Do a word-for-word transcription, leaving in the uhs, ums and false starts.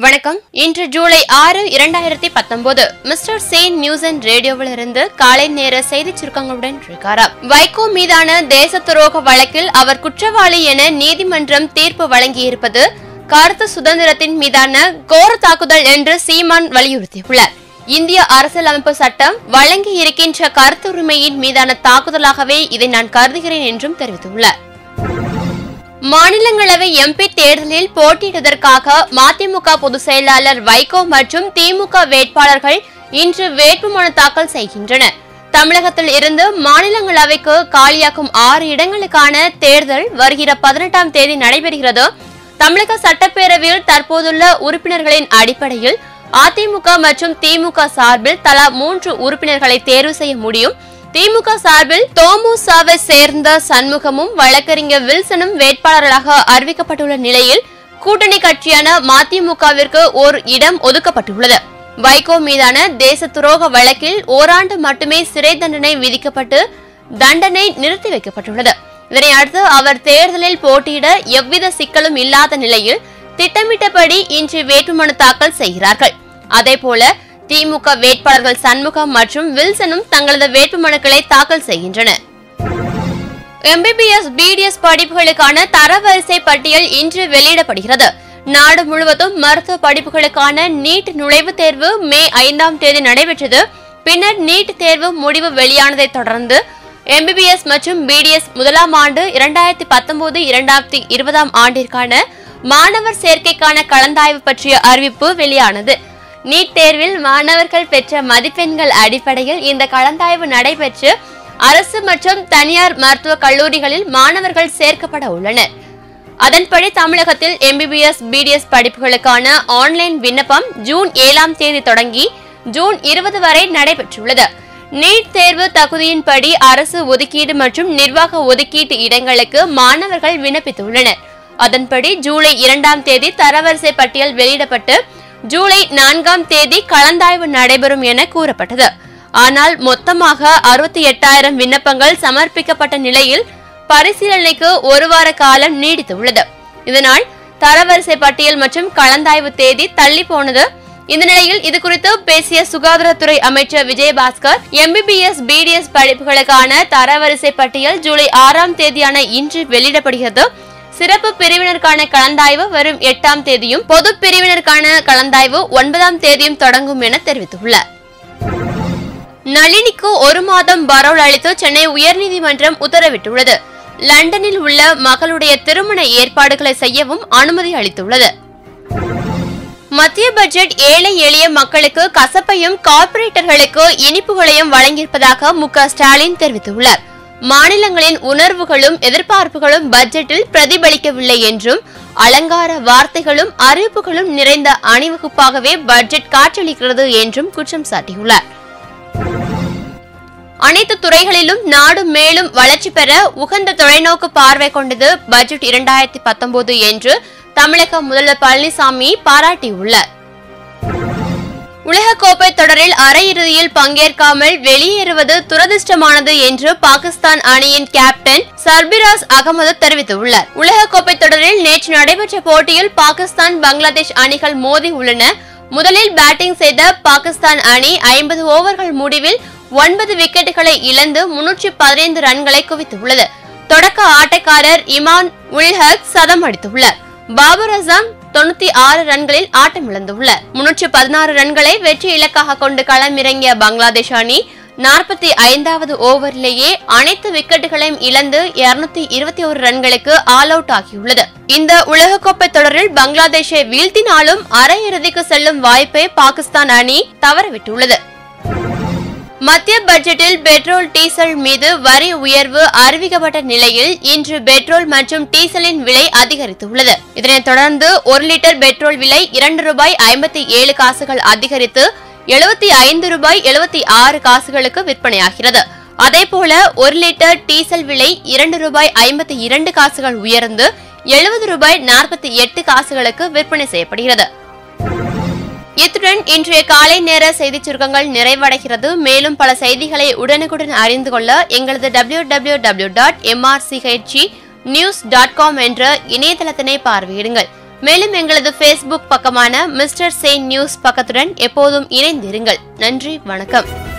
வணக்கம். இன்று ஜூலை ஆறு இரண்டாயிரத்தி பத்தொன்பது. மிஸ்டர் சேன் நியூஸ் அண்ட் ரேடியோவிலிருந்து காலை நேர செய்தி சுருக்கங்களுடன் ரிகாராம். வைகோ மீதான தேச துரோக வழக்கில் அவர் குற்றவாளி என நீதிமன்றம் தீர்ப்பு வழங்கியிருப்பது கருத்து சுதந்திரத்தின் மீதான கோர தாக்குதல் என்று சீமான் வலியுறுத்தியுள்ளார். இந்திய அரசியலமைப்பு சட்டம் வழங்கி இருக்கின்ற கருத்துரிமையின் மீதான தாக்குதலாகவே இதை நான் கருதுகிறேன் என்றும் தெரிவித்துள்ளார். மாநிலங்களவை எம்பி தேர்தலில் போட்டியிடுவதற்காக மதிமுக பொதுச் செயலாளர் வைகோ மற்றும் திமுக வேட்பாளர்கள் இன்று வேட்புமனு தாக்கல் செய்கின்றனர். தமிழகத்தில் இருந்து மாநிலங்களவைக்கு காலியாக்கும் ஆறு இடங்களுக்கான தேர்தல் வருகிற பதினெட்டாம் தேதி நடைபெறுகிறது. தமிழக சட்டப்பேரவையில் தற்போதுள்ள உறுப்பினர்களின் அடிப்படையில் அதிமுக மற்றும் திமுக சார்பில் தலா மூன்று உறுப்பினர்களை தேர்வு செய்ய முடியும். திமுக சார்பில் தோமுசாவை சேர்ந்த சண்முகமும் வழக்கறிஞர் வில்சனும் வேட்பாளர்களாக அறிவிக்கப்பட்டுள்ள நிலையில் கூட்டணி கட்சியான மதிமுகவிற்கு ஒரு இடம் ஒதுக்கப்பட்டுள்ளது. வைகோ மீதான தேச துரோக வழக்கில் ஓராண்டு மட்டுமே சிறை தண்டனை விதிக்கப்பட்டு தண்டனை நிறுத்தி வைக்கப்பட்டுள்ளது. இதனை அடுத்து அவர் தேர்தலில் போட்டியிட எவ்வித சிக்கலும் இல்லாத நிலையில் திட்டமிட்டபடி இன்று வேட்புமனு தாக்கல் செய்கிறார்கள். அதேபோல திமுக வேட்பாளர்கள் சண்முகம் மற்றும் வில்சனும் தங்களது வேட்புமனுக்களை தாக்கல் செய்கின்றனர். எம்பிபிஎஸ் பிடிஎஸ் படிப்புகளுக்கான தரவரிசை பட்டியல் இன்று வெளியிடப்படுகிறது. நாடு முழுவதும் மருத்துவ படிப்புகளுக்கான நீட் நுழைவுத் தேர்வு மே ஐந்தாம் தேதி நடைபெற்றது. பின்னர் நீட் தேர்வு முடிவு வெளியானதை தொடர்ந்து எம்பிபிஎஸ் மற்றும் பிடிஎஸ் முதலாம் ஆண்டு இரண்டாயிரத்தி பத்தொன்பது இரண்டாயிரத்தி இருபதாம் ஆண்டிற்கான மாணவர் சேர்க்கைக்கான கலந்தாய்வு பற்றிய அறிவிப்பு வெளியானது. நீட் தேர்வில் மாணவர்கள் பெற்ற மதிப்பெண்கள் அடிப்படையில் இந்த கலந்தாய்வு நடைபெற்று அரசு மற்றும் தனியார் மருத்துவக் கல்லூரிகளில் மாணவர்கள் சேர்க்கப்பட உள்ளனர். அதன்படி தமிழகத்தில் எம்பிபிஎஸ் பிடிஎஸ் படிப்புகளுக்கான ஆன்லைன் விண்ணப்பம் ஜூன் ஏழாம் தேதி தொடங்கி ஜூன் இருபது வரை நடைபெற்றுள்ளது. நீட் தேர்வு தகுதியின்படி அரசு ஒதுக்கீடு மற்றும் நிர்வாக ஒதுக்கீட்டு இடங்களுக்கு மாணவர்கள் விண்ணப்பித்துள்ளனர். அதன்படி ஜூலை இரண்டாம் தேதி தரவரிசை பட்டியல் வெளியிடப்பட்டு ஜூலை நான்காம் தேதி கலந்தாய்வு நடைபெறும் என கூறப்பட்டது. ஆனால் மொத்தமாக அறுபத்தி எட்டாயிரம் விண்ணப்பங்கள் சமர்ப்பிக்கப்பட்ட நிலையில் பரிசீலனைக்கு ஒரு வார காலம் நீடித்துள்ளது. இதனால் தரவரிசை பட்டியல் மற்றும் கலந்தாய்வு தேதி தள்ளி போனது. இந்த நிலையில் இது குறித்து பேசிய சுகாதாரத்துறை அமைச்சர் விஜயபாஸ்கர், எம்பிபிஎஸ் பிடிஎஸ் படிப்புகளுக்கான தரவரிசை பட்டியல் ஜூலை ஆறாம் தேதியான இன்று வெளியிடப்படுகிறது. சிறப்பு பிரிவினருக்கான கலந்தாய்வு வரும் எட்டாம் தேதியும் பொது பிரிவினருக்கான கலந்தாய்வு ஒன்பதாம் தேதியும் தொடங்கும் என தெரிவித்துள்ளார். நளினிக்கு ஒரு மாதம் பரோல் அளித்து சென்னை உயர்நீதிமன்றம் உத்தரவிட்டுள்ளது. லண்டனில் உள்ள மகளுடைய திருமண ஏற்பாடுகளை செய்யவும் அனுமதி அளித்துள்ளது. மத்திய பட்ஜெட் ஏழை எளிய மக்களுக்கு கசப்பையும் கார்ப்பரேட்டர்களுக்கு இனிப்புகளையும் வழங்கியிருப்பதாக மு க ஸ்டாலின் தெரிவித்துள்ளார். மாநிலங்களின் உணர்வுகளும் எதிர்பார்ப்புகளும் பட்ஜெட்டில் பிரதிபலிக்கவில்லை என்றும் அலங்கார வார்த்தைகளும் அறிவிப்புகளும் நிறைந்த அணிவகுப்பாகவே பட்ஜெட் காட்சியளிக்கிறது என்றும் குற்றம் சாட்டியுள்ளார். அனைத்து துறைகளிலும் நாடு மேலும் வளர்ச்சி பெற உகந்த தொலைநோக்கு பார்வை கொண்டது பட்ஜெட் இரண்டாயிரத்தி பத்தொன்பது என்று தமிழக முதல்வர் பழனிசாமி பாராட்டியுள்ளார். உலகக்கோப்பை தொடரில் அரையிறுதியில் பங்கேற்காமல் வெளியேறுவது துரதிருஷ்டமானது என்று பாகிஸ்தான் அணியின் கேப்டன் சர்பிராஸ் அகமது தெரிவித்துள்ளார். உலகக்கோப்பை தொடரில் நேற்று நடைபெற்ற போட்டியில் பாகிஸ்தான் பங்களாதேஷ் அணிகள் மோதி உள்ளன. முதலில் பேட்டிங் செய்த பாகிஸ்தான் அணி ஐம்பது ஓவர்கள் முடிவில் ஒன்பது விக்கெட்டுகளை இழந்து முன்னூற்றி பதினைந்து ரன்களை குவித்துள்ளது. தொடக்க ஆட்டக்காரர் இமான் உல் ஹக் சதம் அடித்துள்ளார். பாபர் அசாம் தொண்ணூத்தி ஆறு ரன்களில் ஆட்டமிழந்துள்ளார். முன்னூற்றி பதினாறு ரன்களை வெற்றி இலக்காக கொண்டு களமிறங்கிய பங்களாதேஷ் அணி நாற்பத்தி ஐந்தாவது ஓவரிலேயே அனைத்து விக்கெட்டுகளையும் இழந்து இருநூத்தி இருபத்தி ஒரு ரன்களுக்கு ஆல் அவுட் ஆகியுள்ளது. இந்த உலகக்கோப்பை தொடரில் பங்களாதேஷை வீழ்த்தினாலும் அரையிறுதிக்கு செல்லும் வாய்ப்பை பாகிஸ்தான் அணி தவறவிட்டுள்ளது. மத்திய பட்ஜெட்டில் பெட்ரோல் டீசல் மீது வரி உயர்வு அறிவிக்கப்பட்ட நிலையில் இன்று பெட்ரோல் மற்றும் டீசலின் விலை அதிகரித்துள்ளது. இதனைத் தொடர்ந்து ஒரு லிட்டர் பெட்ரோல் விலை இரண்டு ரூபாய் ஐம்பத்தி ஏழு காசுகள் அதிகரித்து எழுபத்தி ஐந்து ரூபாய் எழுபத்தி ஆறு காசுகளுக்கு விற்பனையாகிறது. அதேபோல ஒரு லிட்டர் டீசல் விலை இரண்டு ரூபாய் ஐம்பத்தி இரண்டு காசுகள் உயர்ந்து எழுபது ரூபாய் நாற்பத்தி எட்டு காசுகளுக்கு விற்பனை செய்யப்படுகிறது. இத்துடன் இன்றைய காலை நேர செய்திச் சுருக்கங்கள் நிறைவடைகிறது. மேலும் பல செய்திகளை உடனுக்குடன் அறிந்து கொள்ள எங்களது W W W dot M R C H E news dot com என்ற இணையதளத்தினை பார்வையிடுங்கள். மேலும் எங்களது ஃபேஸ்புக் பக்கமான மிஸ்டர் செயின் நியூஸ் பக்கத்துடன் எப்போதும் இணைந்திருங்கள். நன்றி, வணக்கம்.